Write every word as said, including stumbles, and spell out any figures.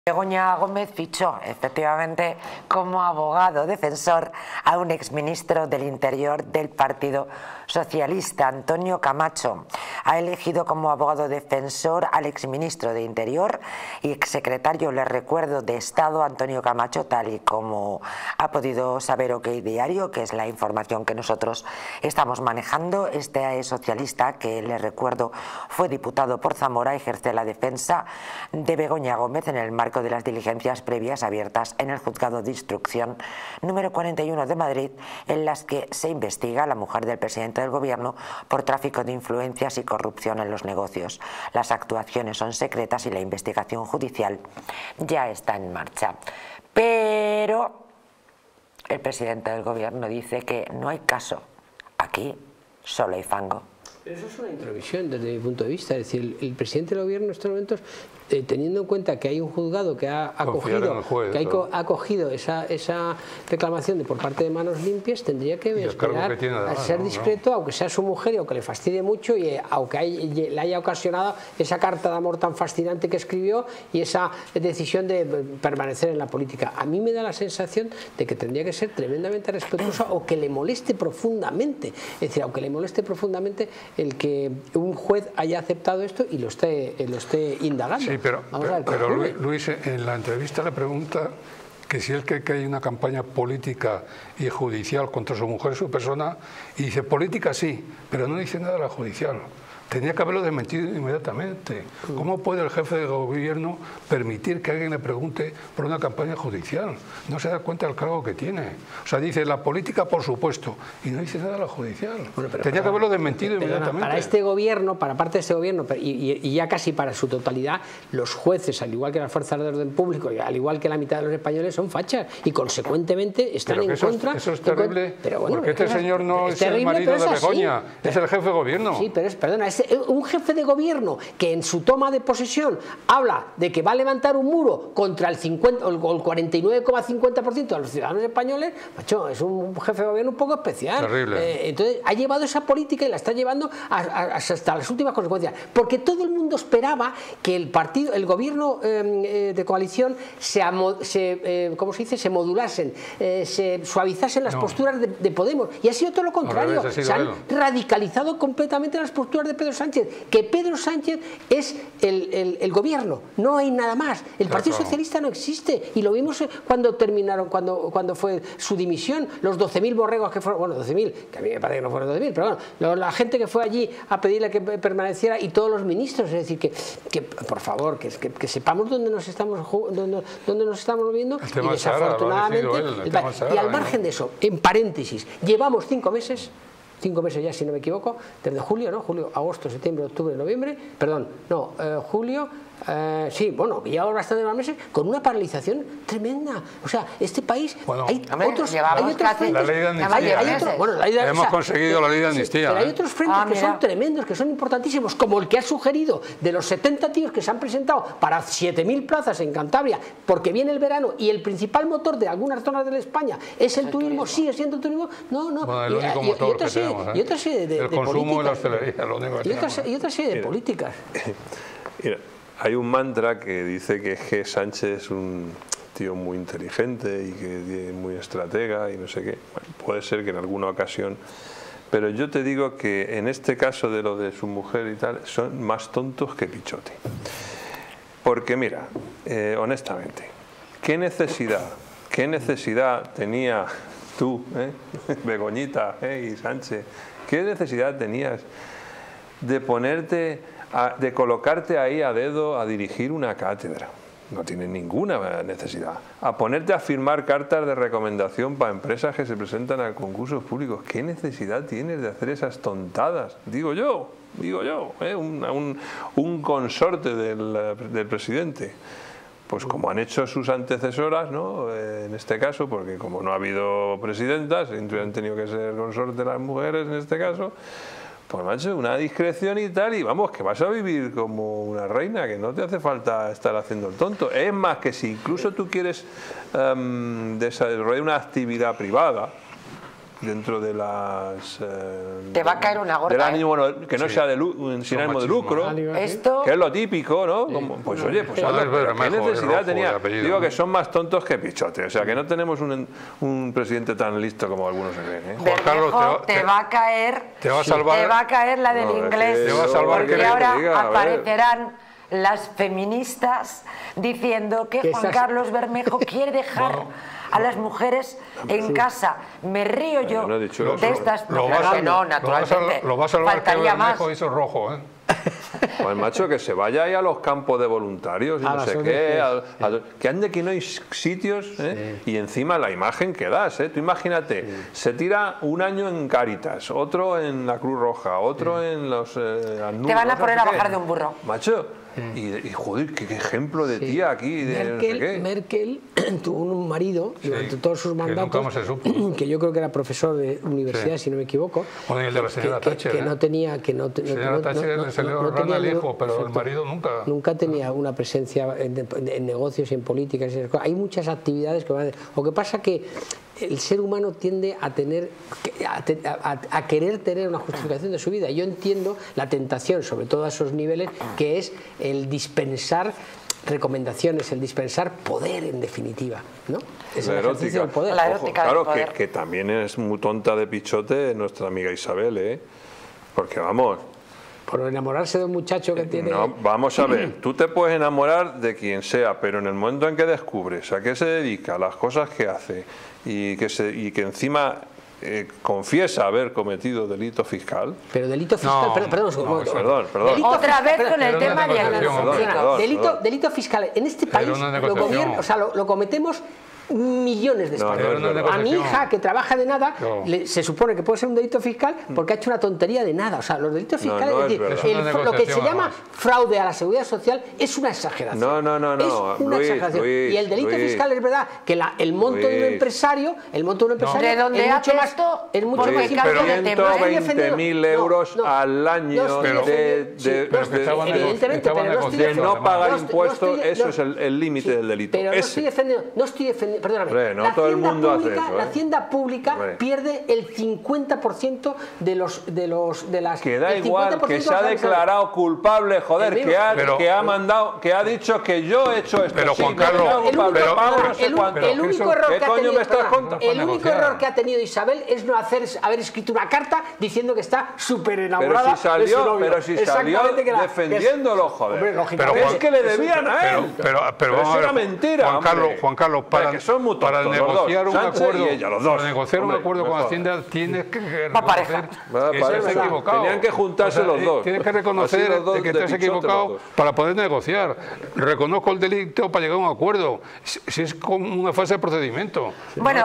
Begoña Gómez fichó efectivamente como abogado defensor a un exministro del Interior del Partido Socialista, Antonio Camacho. Ha elegido como abogado defensor al exministro de Interior y exsecretario, les recuerdo, de Estado, Antonio Camacho, tal y como ha podido saber OK Diario, que es la información que nosotros estamos manejando. Este socialista, que les recuerdo fue diputado por Zamora, ejerce la defensa de Begoña Gómez en el marco de las diligencias previas abiertas en el Juzgado de Instrucción número cuarenta y uno de Madrid, en las que se investiga a la mujer del presidente del Gobierno por tráfico de influencias y corrupción en los negocios. Las actuaciones son secretas y la investigación judicial ya está en marcha. Pero el presidente del Gobierno dice que no hay caso. Aquí solo hay fango. Eso es una introvisión desde mi punto de vista. Es decir, el, el presidente del Gobierno en estos momentos, eh, teniendo en cuenta que hay un juzgado que ha acogido, juez, que hay co ha acogido esa, esa reclamación de por parte de Manos Limpias, tendría que esperar que a ser ¿no? discreto, ¿no? aunque sea su mujer y aunque le fastidie mucho y eh, aunque hay, le haya ocasionado esa carta de amor tan fascinante que escribió y esa decisión de permanecer en la política. A mí me da la sensación de que tendría que ser tremendamente respetuosa o que le moleste profundamente. Es decir, aunque le moleste profundamente el que un juez haya aceptado esto y lo esté, lo esté indagando. Sí, pero, pero, pero Luis, en la entrevista le pregunta que si él cree que hay una campaña política y judicial contra su mujer y su persona, y dice política sí, pero no dice nada de la judicial. Tenía que haberlo desmentido inmediatamente. ¿Cómo puede el jefe de gobierno permitir que alguien le pregunte por una campaña judicial? No se da cuenta del cargo que tiene. O sea, dice la política, por supuesto, y no dice nada de la judicial. Bueno, pero Tenía para, que haberlo desmentido perdona, inmediatamente. Para este gobierno, para parte de este gobierno, y, y ya casi para su totalidad, los jueces, al igual que las fuerzas de orden público, y al igual que la mitad de los españoles, son fachas y consecuentemente están pero en eso contra. Es, eso es terrible, pero bueno, porque este es, señor no es, es terrible, el marido es de Begoña, así, es el jefe de gobierno. Sí, pero es, perdona, es un jefe de gobierno que en su toma de posesión habla de que va a levantar un muro contra el cincuenta o el cuarenta y nueve coma cincuenta por ciento de los ciudadanos españoles, macho, es un jefe de gobierno un poco especial. Terrible. Eh, entonces ha llevado esa política y la está llevando a, a, hasta las últimas consecuencias, porque todo el mundo esperaba que el partido, el gobierno eh, de coalición se, se eh, ¿cómo se dice? se modulasen, eh, se suavizasen las no. posturas de, de Podemos, y ha sido todo lo contrario. No, se han él. radicalizado completamente las posturas de Pedro Sánchez, que Pedro Sánchez es el, el, el gobierno, no hay nada más. El Partido Socialista no existe, y lo vimos cuando terminaron, cuando, cuando fue su dimisión, los doce mil borregos que fueron, bueno, doce mil, que a mí me parece que no fueron doce mil, pero bueno, la gente que fue allí a pedirle que permaneciera, y todos los ministros, es decir, que, que por favor, que, que, que sepamos dónde nos estamos dónde, dónde nos estamos moviendo, y desafortunadamente, él, el, y al margen de eso, en paréntesis, llevamos cinco meses cinco meses ya, si no me equivoco, desde julio, ¿no? Julio, agosto, septiembre, octubre, noviembre, perdón, no, eh, julio, eh, sí, bueno, ya bastante más meses, con una paralización tremenda. O sea, este país, bueno, hay, hombre, otros, hay otros frentes, la ley de amnistía, hay otro, bueno, la ley de, hemos o sea, conseguido la ley de amnistía, sí, pero hay ¿eh? otros frentes ah, que son tremendos, que son importantísimos, como el que ha sugerido de los setenta tíos que se han presentado para siete mil plazas en Cantabria, porque viene el verano y el principal motor de algunas zonas de España es el, el turismo, turismo, sigue siendo el turismo, no, no, bueno, el único y, motor y, y, otra serie, tenemos, ¿eh? y otra serie de, el de consumo políticas, de la hostelería, lo único que y, otra, tenemos, y otra serie de mira, políticas. Mira, hay un mantra que dice que G. Sánchez es un tío muy inteligente y que es muy estratega y no sé qué. Bueno, puede ser que en alguna ocasión, pero yo te digo que en este caso de lo de su mujer y tal, son más tontos que Pichotti. Porque mira, eh, honestamente, ¿qué necesidad, qué necesidad tenía tú, eh, Begoñita eh, y Sánchez, qué necesidad tenías de ponerte, a, de colocarte ahí a dedo a dirigir una cátedra? No tienes ninguna necesidad. A ponerte a firmar cartas de recomendación para empresas que se presentan a concursos públicos. ¿Qué necesidad tienes de hacer esas tontadas? Digo yo, digo yo, ¿eh? un, un, un consorte del, del presidente. Pues como han hecho sus antecesoras, ¿no? En este caso, porque como no ha habido presidentas, han tenido que ser consorte las mujeres en este caso, pues macho, una discreción y tal, y vamos, que vas a vivir como una reina, que no te hace falta estar haciendo el tonto. Es más, que si incluso tú quieres um, desarrollar una actividad privada, dentro de las... Eh, Te va a caer una gorda. del ánimo, ¿eh? bueno, que no Sí. sea de lu- sin ánimo de lucro, Esto... que es lo típico, ¿no? Como, pues oye, pues Bueno, hazlo, es pero Bermejo, ¿qué es necesidad rojo tenía? de apellido, Digo ¿no? que son más tontos que Pichote, o sea, que no tenemos un, un presidente tan listo como algunos se creen, ¿eh? Juan Carlos, Bermejo, te va- te te- va a caer... te va a salvar- Te va a caer la del No, es que inglés. Te va a salvar porque que ahora te diga, a ver. aparecerán las feministas diciendo que Que Juan esas- Carlos Bermejo quiere dejar Bueno, a las mujeres en casa. Me río yo Yo no he dicho de eso. estas... Lo claro vas a- que no, lo vas a- naturalmente. Lo va a salvar que Faltaría más. Bermejo hizo rojo, ¿eh? Pues macho, que se vaya ahí a los campos de voluntarios y A no las sé O N qué, Ges, al- sí. al- que ande que no hay sitios, ¿eh? Y encima la imagen que das, ¿eh? Tú imagínate, se tira un año en Cáritas, otro en la Cruz Roja, otro en los eh, Anuncios, Te van a no sé poner a qué. bajar de un burro. Macho, y, y joder, qué, qué ejemplo de tía aquí, de no sé Merkel, qué. Merkel tuvo un marido durante todos sus que mandatos nunca más se supo. que yo creo que era profesor de universidad, Sí. si no me equivoco. Bueno, y el de la señora que, Thatcher, que ¿eh? no tenía que no, te- Señora no- no- Thatcher no- le salió no- no rana tenía al ningún- hijo, pero el exacto. marido nunca. Nunca tenía una presencia en, en negocios, en políticas, en esas cosas. Hay muchas actividades que van a... Lo que pasa que el ser humano tiende a tener a, te- a- a querer tener una justificación de su vida. Yo entiendo la tentación, sobre todo a esos niveles, que es el dispensar recomendaciones, el dispensar poder en definitiva, ¿no? Es el La ejercicio erótica. del poder. La Ojo, erótica claro, del poder. Que, que también es muy tonta de Pichote nuestra amiga Isabel, ¿eh? Porque vamos, Por enamorarse de un muchacho que tiene... no, vamos a ver, tú te puedes enamorar de quien sea, pero en el momento en que descubres a qué se dedica, las cosas que hace y que, se, y que encima eh, confiesa haber cometido delito fiscal, Pero delito fiscal, No, perdón, perdón, un no, segundo. perdón, perdón. Delito Otra fiscal, vez perdón, con el Era una tema de negociación, Ana. Perdón, perdón, delito, perdón. delito fiscal. En este país Era una lo, negociación. gobierno, o sea, lo, lo cometemos millones de No, no españoles. es verdad. A mi hija, que trabaja de nada, No. le- se supone que puede ser un delito fiscal porque ha hecho una tontería de nada. O sea, los delitos No, fiscales, no es es decir, verdad. el- Es una lo que se negociación, llama además. fraude a la seguridad social es una exageración. No, no, no, no. Es una Luis, exageración. Luis, y el delito Luis. fiscal es verdad que la- el monto de un Luis. empresario, el monto de un empresario ¿De dónde es mucho hace más, esto? es mucho Porque más cambia de importante. tema. Estoy ciento veinte defendiendo- mil no, euros no, al año no estoy de, defendiendo- sí, de- pero no que estoy- estaban nego- evidentemente, estaban pero no estoy negociando, de no defendiendo- pagar no estoy- no impuestos, estoy- eso no- es el, el límite sí, del delito. Pero no Ese. estoy defendiendo, no estoy defendiendo, perdóname. Hombre, no la todo el hacienda mundo hace pública, eso, ¿eh? La hacienda pública Hombre. pierde el cincuenta por ciento de los de los de las Que da el igual, cincuenta por que ciento se ha de las- declarado culpable, joder, El mismo. que ha, Pero- que ha mandado, que ha dicho que yo he hecho esto. Pero, sí, Juan que me Carlos, hago El único, culpable, pero- pago no el, sé un- cuánto. el único eso- error ¿Qué que ha coño tenido, me estás perdona, contando? el Para único negociar. error que ha tenido Isabel es no hacer haber escrito una carta diciendo que está súper Pero enamorada si salió, de su novio. pero si salió Exactamente, que la- que es- defendiéndolo, joder. Hombre, Pero lógicamente. es que le debían a Pero, él. pero, pero, Pero vamos eso a ver, era mentira, Juan Carlos, hombre. Juan Carlos, Pero para, que son muy para tontos los negociar dos, un Sánchez acuerdo, y ella, los dos. para negociar Hombre, un acuerdo con mejor. Hacienda tienes que Va pareja. reconocer Va que pareja. estás equivocado. Tenían que juntarse los dos. Tienes que Así reconocer los dos de que de estás pichote equivocado los dos. para poder negociar. Reconozco el delito para llegar a un acuerdo. Si si es como una fase de procedimiento. Bueno,